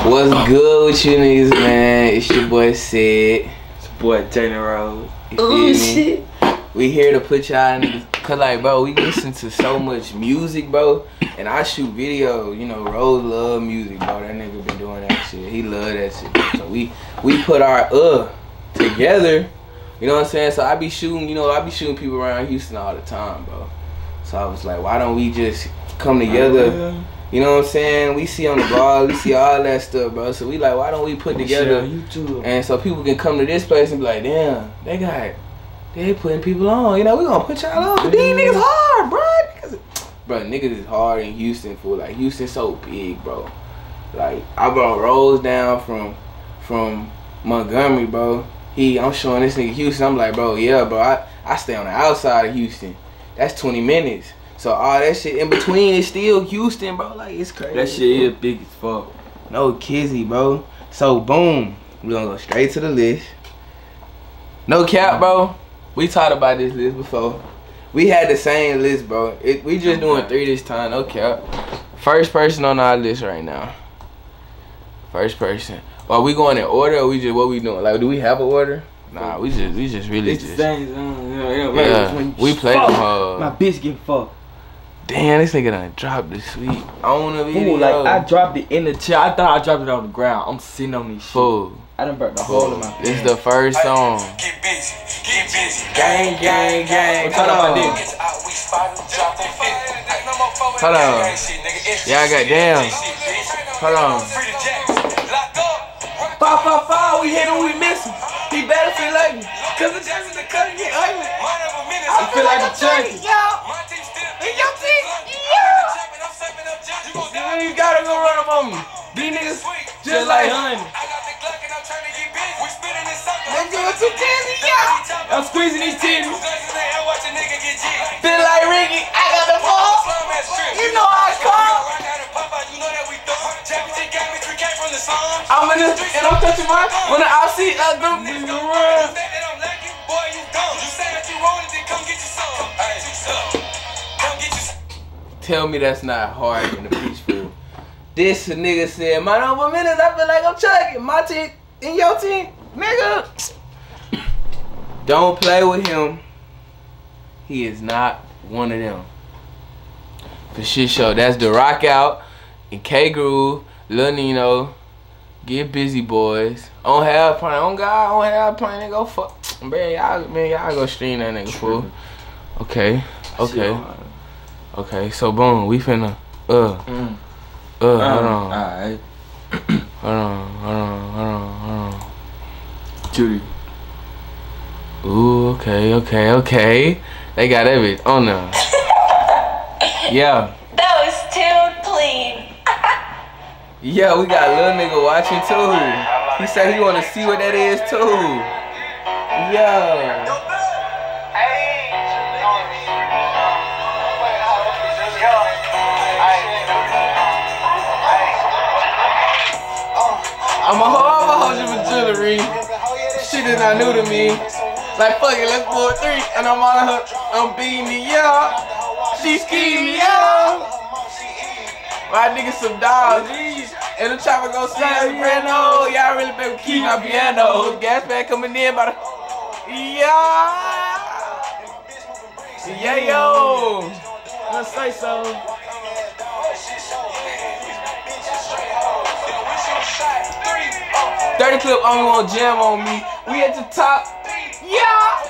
What's good with you niggas, man? It's your boy Sid. It's your boy Jayden Rose. Oh shit. We here to put y'all niggas, cause like bro, we listen to so much music, bro. And I shoot video, you know, Rose love music, bro. That nigga been doing that shit. He love that shit. So we put our together. You know what I'm saying? So I be shooting, you know, I be shooting people around Houston all the time, bro. So I was like, why don't we just come together? You know what I'm saying? We see on the blog, we see all that stuff, bro. So we like, why don't we put together? And so people can come to this place and be like, damn, they putting people on. You know, we gonna put y'all on. These niggas hard, bro. Bro, niggas is hard in Houston, fool. Like, Houston's so big, bro. Like, I brought Rose down from Montgomery, bro. I'm showing this nigga Houston. I'm like, bro, yeah, bro. I stay on the outside of Houston. That's 20 minutes. So all that shit in between is still Houston, bro. Like, it's crazy. That shit is big as fuck. No kizzy, bro. So boom, we gonna go straight to the list. No cap, bro. We talked about this list before. We had the same list, bro. We just doing 3 this time. No cap. First person on our list right now. First person. Are we going in order or what we doing? Like, do we have an order? Nah, we just really it's just. Yeah, we played them hard. My bitch get fucked. Damn, this nigga done dropped the sweet on the video. Fool, like I dropped it in the chair. I thought I dropped it on the ground. I'm sitting on this shit. Fool. I done burnt the hole in my This is the first song. Get busy. Gang, gang, gang. Hold on, my nigga. Hold on. Yeah, I got damn. Hold on. 555, we hit him, we miss him. He better feel like me. Cause the Jackson the cut get ugly. I feel like a turkey. In your team, you gotta go run up on me. These niggas just like honey. Let's do it 210, yeah. I'm squeezing these titties. Feel like Ricky, I got the ball. You know I call. I'm in the street and I'm touching my when I see a group niggas go run. Tell me that's not hard in the peaceful. This nigga said, my number minutes, I feel like I'm chucking. My team in your team, nigga. Don't play with him. He is not one of them. For shit show. That's the Rock Out and K Groove, Lil Nino. Get busy, boys. I don't have a plan. On God, I don't have a plan. Nigga, go fuck. Man, y'all go stream that nigga, fool. Okay. Okay, so boom, we finna, hold on. Alright. Hold on. Judy. Ooh, okay. They got everything on there. Yeah. That was too clean. Yeah, we got a little nigga watching too. He said he wanna see what that is too. Yeah. I'ma hold you for jewelry. Shit is not new to me. Like fuck it, let's pull 3. And I'm on her, I'm beating me, yeah. She skiing me, yeah. My niggas some dogs. And the chopper gon' see us soprano. Y'all really better keep my piano. Gas bag coming in by the. Yeah. Yeah, yo. Let's say so. 30 clip only won't jam on me. We at the top. Yeah.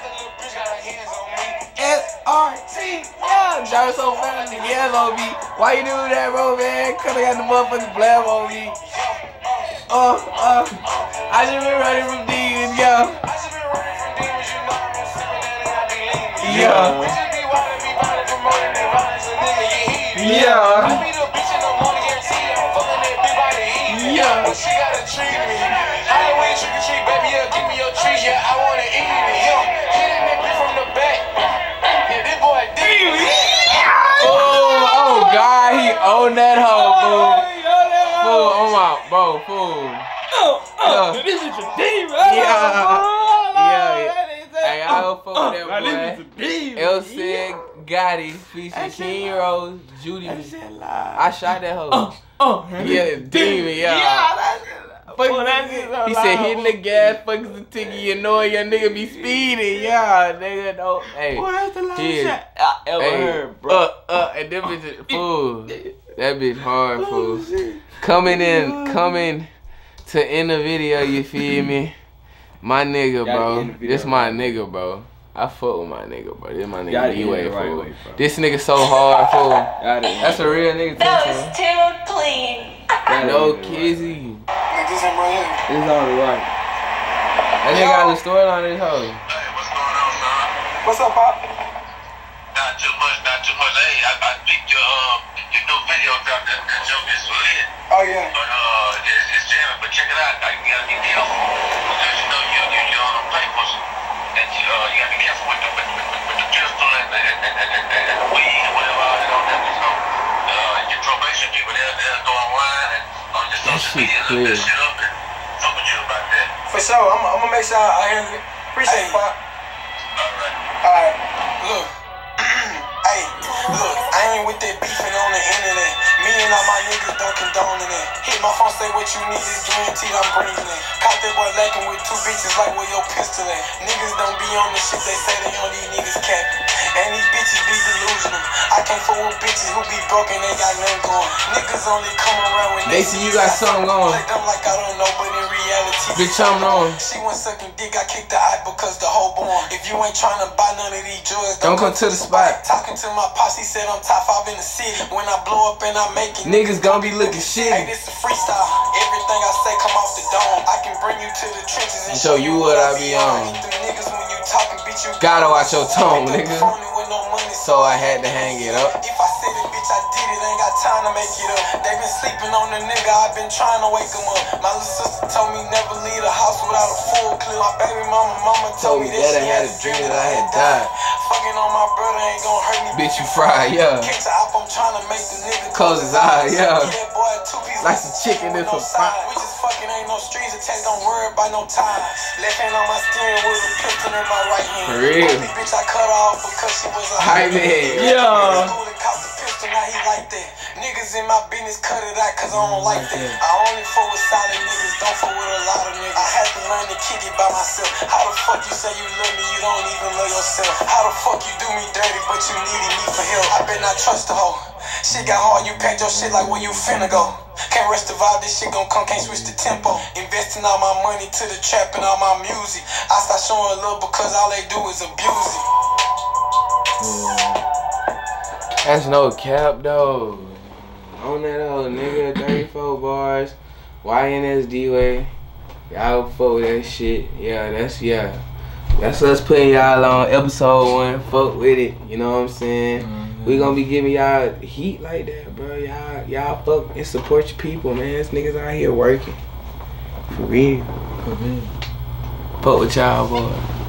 SRT. Yeah. Driving so fast, yeah, on me. Why you do that, bro, man? Cause I got the motherfucking blab on me. I just been running from demons, yo. Yeah. She gotta treat me. Halloween trick or treat, baby, yeah, give me your treat, yeah, I wanna eat it, yo. Hitting that bitch from the back. Yeah, this boy deep. Oh God, he owned that hoe, fool. Fool, oh my, bro, fool. This is a demon. Yeah. Hey, I don't fuck with that boy. El Cid, Gotti, featuring King Rose, Judy. I shot that hoe. Yeah, demon, yeah. He said hitting the gas, fucks the ticket, you know your nigga be speeding. Yeah, nigga, don't. Hey, Boy, that's the loudest yeah. shit I ever heard, bro. And them bitches, fool. That bitch hard, fool. Coming to end the video, you feel me? My nigga, bro. This my nigga, bro. I fuck with my nigga, bro. This my nigga D-Way, fool. This nigga so hard, fool. That's a real nigga, That too, was too clean. no kizzy. This one right here. It's on the right. That nigga got the storyline in his hoe. Hey, what's going on, son? What's up, Pop? Not too much, not too much. Hey, I picked your new video out. That joke is lit. Oh, yeah. But it's jamming. But check it out. You gotta be careful because you know you're on the papers, and you gotta be careful with the pistol and the weed and whatever all that on there. So your probation people they'll go online and on your social media and look that shit up and talk with you about that. For sure. I'm gonna make sure I handle it. Appreciate it, Pop. Alright. Look. Hey, look, I ain't with that beefing on the internet. Me and all my niggas don't condone it. Hit my phone, say what you need is guaranteed, I'm bringing it. Caught that boy lacking with 2 bitches like where your pistol at. Niggas don't be on the shit they say they on, these niggas capping. And these bitches be delusional. I can't fool with bitches who be broken, they got nothing going. Niggas only come around when They see you got something going. Like them like I don't know, but in reality, Bitch, I'm on. she went sucking dick, I kicked the eye because the hoe born. If you ain't trying to buy none of these drugs, Don't come to the spot. Talking to my posse, said I'm top 5 in the city. When I blow up and I make it, Niggas gon' be looking hey, shitty. this a freestyle. Everything I say come off the dome. I can bring you to the trenches and Show you what I be on. Eat them niggas when you talking, bitch, you Gotta watch your tone, nigga. With no money, So I had to hang it up. if I said it, bitch, I did it. Ain't got time to make it up. They been sleeping on the nigga. I been trying to wake him up. My little sister told me never leave the house without a full clip. My baby mama told me that she had a dream that I had died. Fucking on my brother ain't gon' hurt me. Bitch, you fried, yeah. Catch a op, I'm trying to make the nigga Close his eyes, yeah. Get that boy a 2-piece Like some chicken in with no some fry. side. We just fucking ain't no strings attached. Don't worry about no time. Left hand on my steering wheel, a pistol in my right hand. For real. Only bitch I cut off because she was a Hype man. Yeah. Caught the pistol, now he like that. Niggas in my business cut it out cause I don't like that. I only fuck with solid niggas, don't fuck with a lot of niggas. I had to learn to kick it by myself. How the fuck you say you love me, you don't even love yourself? How the fuck you do me dirty but you needed me for help? I better not trust the hoe. Shit got hard, you packed your shit like where you finna go. Can't rush the vibe, this shit gon' come, can't switch the tempo. Investing all my money to the trap and all my music. I start showing love because all they do is abuse it. That's no cap, though. On that old nigga, 34 bars. YNS D-Way. Y'all fuck with that shit. That's us putting y'all on episode 1. Fuck with it. You know what I'm saying? We gonna be giving y'all heat like that, bro. Y'all fuck and support your people, man. This niggas out here working. For real. Fuck with y'all, boy.